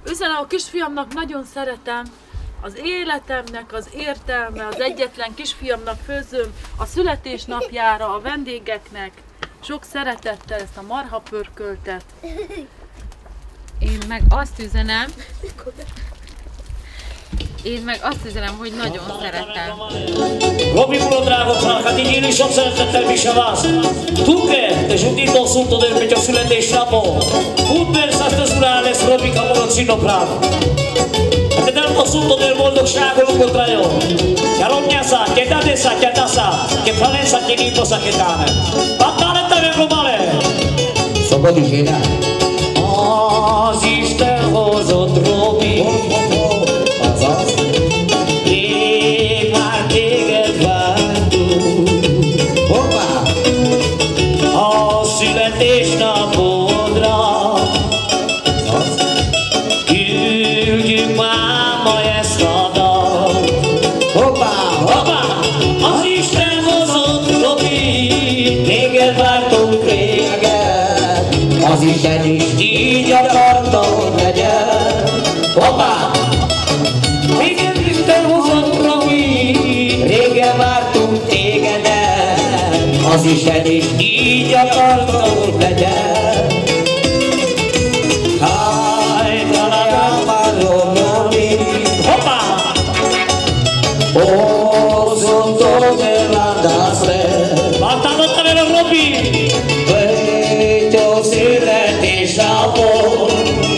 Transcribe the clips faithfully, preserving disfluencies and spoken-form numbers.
Üzenem a kisfiamnak, nagyon szeretem, az életemnek az értelme, az egyetlen kisfiamnak főzöm a születésnapjára, a vendégeknek, sok szeretettel ezt a marha pörköltet. Én meg azt üzenem, én meg azt üzenem, hogy nagyon szeretem. Robi Mulodrágoknak, hát így én is sok szeretettel visel azt. Tuke, te zsudító szúrtó del a születésnapon. Útbers astăzi ura ales Robika Mulodszinoprám. Hát te nem a szúrtó del boldogságol ugotrajo. Chiar omniasa, che dadesa, che dasa, che falensa, che niposa, che tane. Pataletta ve globale. Szabad is éne? Az Isten hozott Robi. Azaz. Rég már téged vártunk. Hoppá! A születésnapodra küldjük máma ezt a dalt. Hoppá! Hoppá! Az Isten hozott Robi, téged vártunk régen. Az Isten is Így akarta, hogy legyen. Hoppá! Téged Isten hozott Robi, régen vártunk tégeden. az Isten is Így akarta, hogy legyen. Háj, talán várom Robi. hoppá! Oh, Santo de la Dasre. Váltálott a vele Robi! Vejtő születésnapon.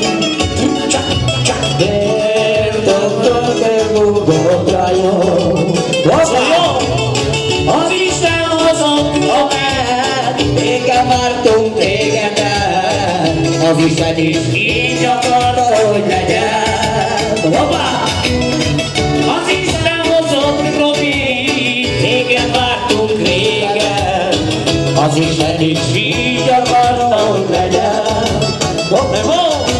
Vértöttől megugott rajom. Szóljon! Az Isten hozott Amen. Régen vártunk tégeden. Az Isten is így akarta, hogy legyen. Hoppá! Az Isten hozott Robi, régen vártunk régen. az Isten is Így akarta, hogy legyen. Hoppá!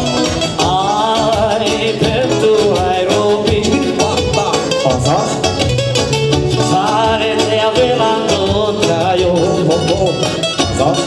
Ai, pentru ai Robi, azaz. fare te avevano traio. Azaz.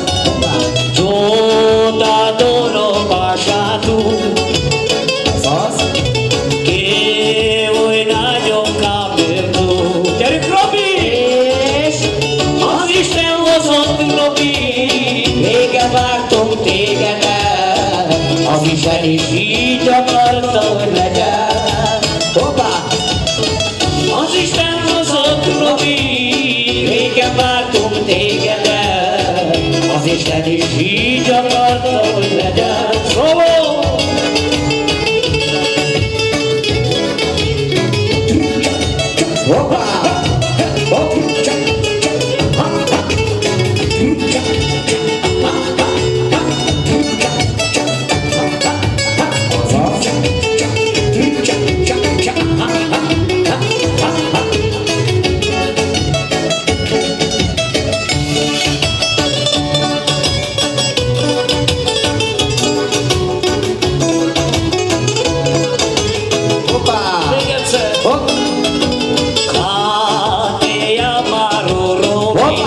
Tot adoro bașatu, Azaz. che voi n-aio capertu. Chiar Robi! Az Isten hozott Robi, Régen vártunk tégeden. Az Isten is így akarta, hogy legyen. hoppá! Az Isten hozott Robi, régen vártunk tégeden. Az Isten is Így akarta, hogy legyen. Szóval! hoppá! Még egyszer! Cate amaro Robi,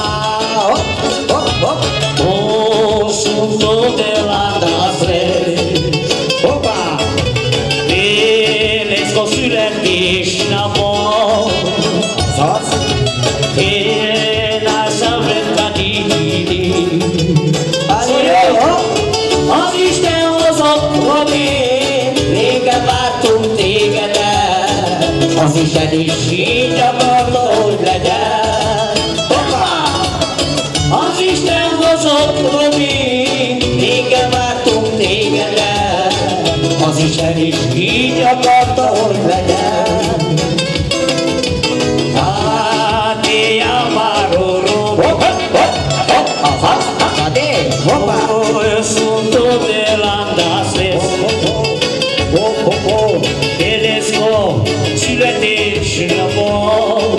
o sunto de la Dasre. Vénez a születésnapon, én a szabadkadini. Az Isten hozott Robi, régen vártunk tégeden. Az Isten is Így akarta, hogy legyen. Hoppá! Az Isten hozott Robi, régen vártunk tégeden. az Isten is Így akarta, hogy legyen. Hát én amaro Robi, Cadê? Hoppá! eu sunto de landases. Telesco, születésnapon,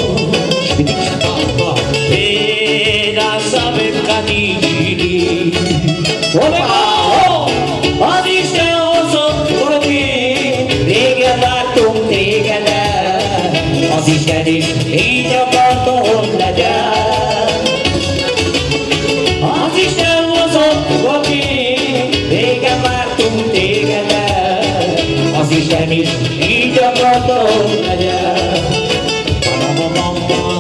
én a szabadkadini. Az Isten hozott Robi, régen vártunk tégeden. Az Isten is Így akarta, hogy legyen. Az Isten hozott Robi, régen vártunk tégeden. az Isten is így akarta, hogy legyen.